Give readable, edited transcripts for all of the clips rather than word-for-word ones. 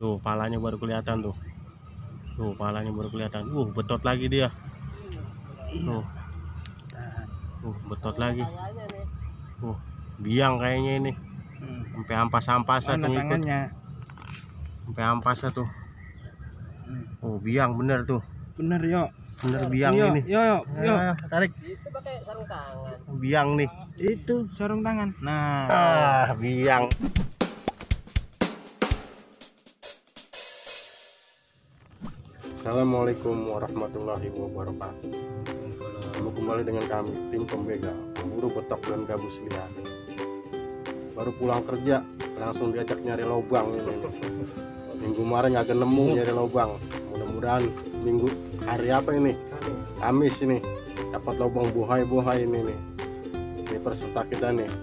Tuh, palanya baru kelihatan tuh. Tuh, palanya baru kelihatan. Betot lagi dia. Tuh. Betot lagi. Biang kayaknya ini. Sampai ampas-ampasnya tuh ikut. Sampai ampasnya tuh. Biang bener tuh. Bener yo. Bener biang ini. Yo. Tarik. Itu pakai sarung tangan. Biang nih. Itu sarung tangan. Nah. Biang. Assalamualaikum warahmatullahi wabarakatuh. Kembali dengan kami, tim pembegal, pemburu betok dan gabus liar. Baru pulang kerja, langsung diajak nyari lubang ini. Minggu kemarin agak nemu nyari lubang. Mudah-mudahan minggu hari apa ini? Kamis ini dapat lubang bohai ini nih. Ini peserta kita nih.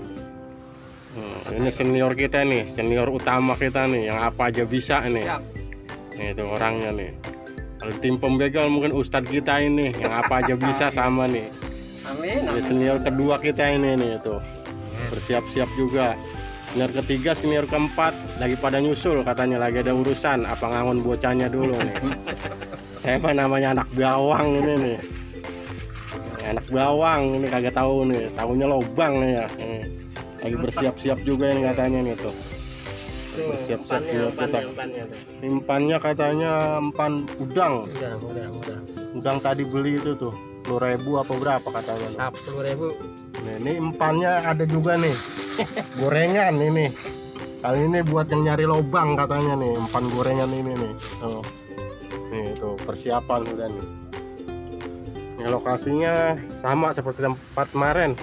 Ini senior kita nih, senior utama kita nih, yang apa aja bisa nih. Nih itu orangnya nih. Kalau tim pembegal mungkin ustadz kita ini, yang apa aja bisa sama nih. Amin. Ini senior kedua kita ini nih itu. Bersiap-siap juga. Senior ketiga, senior keempat lagi pada nyusul katanya, lagi ada urusan apa ngangon bocahnya dulu nih. Saya mah namanya anak bawang ini nih. Anak bawang ini kagak tahu nih, tahunya lobang nih ya. Lagi bersiap-siap juga ini katanya nih tuh. Bersiap-siap kita. Impannya katanya empan udang. Udang tadi beli itu tuh 10.000 apa berapa katanya? 10.000. Nah, ini empannya ada juga nih. Gorengan ini. Kali ini buat yang nyari lobang katanya nih, empan gorengan ini nih. Tuh. Nih tuh persiapan udah nih. Ini lokasinya sama seperti tempat kemarin.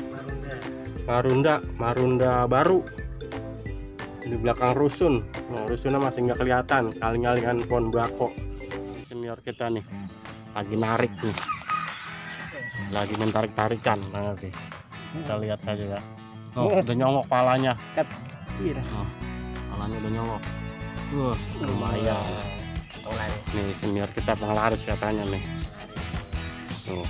Marunda baru. Di belakang rusun. Nah, rusunnya masih nggak kelihatan, kaling-kalingan pohon bako. Senior kita nih lagi narik nih, lagi mentarik-tarikan. Nah, oke. Kita lihat saja ya. Udah nyongok palanya. Palanya udah nyongok. Lumayan. Nih senior kita penglaris katanya nih. Tuh.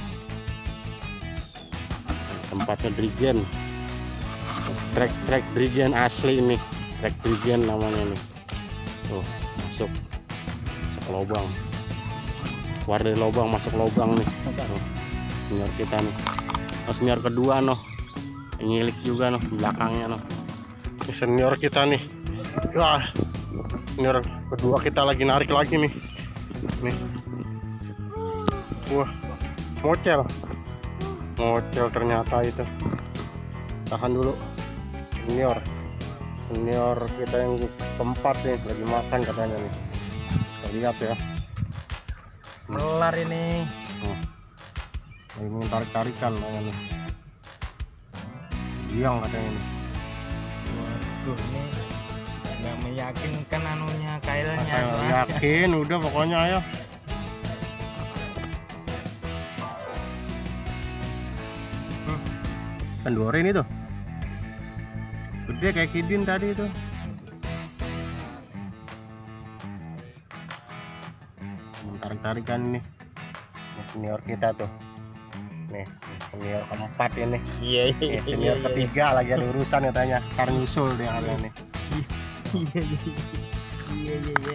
Tempatnya Drigen. Trek Drigen asli nih. Trek Drigen namanya nih. Tuh, masuk lubang. Keluar dari lubang, masuk lubang nih. Tuh, senior kita nih. Senior kedua noh. Ngilik juga noh belakangnya noh. Ini senior kita nih. Wah. Senior kedua kita lagi narik lagi nih. Nih. Wah. Mocel ternyata itu. Tahan dulu. Senior kita yang keempat nih lagi makan katanya nih. Kita lihat ya. Melar ini. Lagi mau tarik-tarikan katanya nih. Biang katanya nih. Waduh, ini nggak meyakinkan anunya, kailnya. Yakin udah pokoknya ayo. Kendori ini tuh. Gede kayak kidin tadi itu. Tarik-tarikan ini. Ini senior kita tuh. Nih, senior keempat ini. Iya. Senior ketiga lagi ada urusan katanya. Ntar nyusul dia katanya nih. Iya.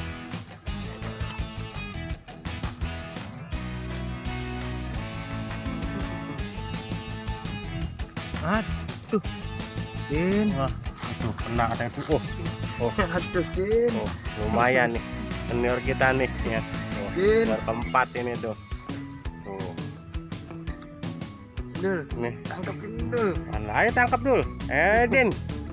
Aduh. Din. Wah, itu kena katanya tuh. Aduh, Din. Lumayan nih. Senior kita nih ya. Din. Senior keempat ini tuh. Tuh. Dul, Nih. tangkepin dul. Ayo tangkap dulu. Din.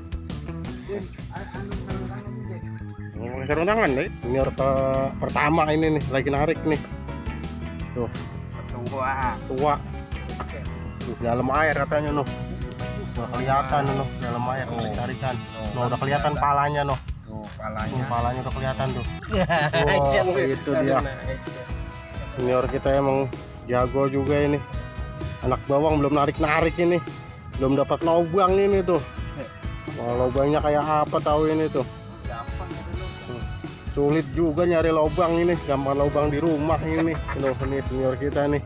Sarung tangan nih. Senior ke pertama ini nih lagi narik nih. Tuh, tua. Tuh, dalam air katanya noh. Udah kelihatan noh dalam air tarikan. Noh udah kelihatan palanya noh. Palanya udah kelihatan tuh. Wow, itu dia. Senior kita emang jago juga ini. Anak bawang belum narik ini. Belum dapat lubang ini tuh. Wah, lubangnya kayak apa tahu ini tuh. Sulit juga nyari lubang ini, gampang lubang di rumah ini. Ini senior kita nih.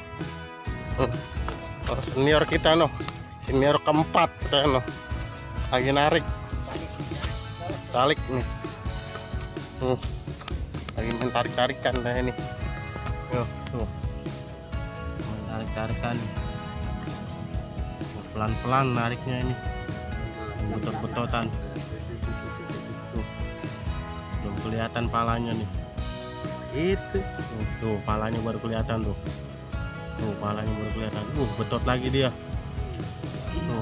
Senior kita noh. Senior keempat kita noh. Lagi narik. Tarik nih. Lagi main tarik-tarikan dah ini. Yo, tuh. Main tarik-tarikan. Pelan-pelan nariknya ini. Betot-betotan. Tuh. Belum kelihatan palanya nih. Itu. Tuh, palanya baru kelihatan tuh. Tuh, palanya baru kelihatan. Betot lagi dia. Tuh.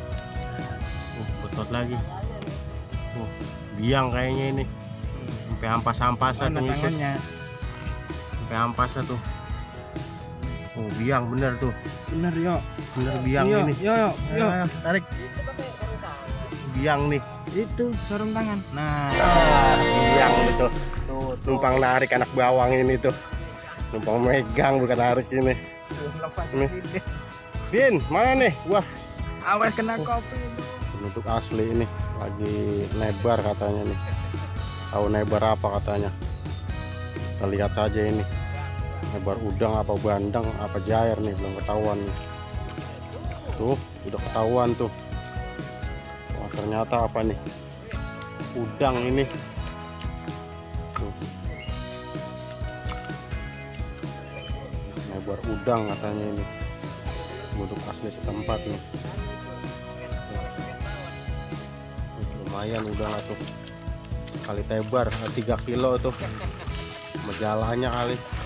Betot lagi. Biang kayaknya ini. Sampai ampas-ampasan tuh ngikut. Sampai ampasnya tuh. Biang bener tuh. Bener yo. Bener biang Yo, ini. yo, yo. Tarik. Itu pakai sarung tangan. Biang nih. Itu sarung tangan. Nah, Biang itu. tuh, Numpang narik anak bawang ini tuh. Numpang megang bukan narik ini. lepas Ini. ini. Din, mana nih? Wah, Awas kena kopi. bentuk asli ini lagi nebar katanya nih. Tahu nebar apa katanya? Kita lihat saja ini. Nebar udang apa bandeng apa jair nih, belum ketahuan nih. Tuh, udah ketahuan tuh. Wah, ternyata apa nih? Udang ini. Tuh. Nebar udang katanya ini. Bentuk asli setempat nih. Lumayan udang tuh. Kali tebar 3 kilo tuh. Majalahnya kali.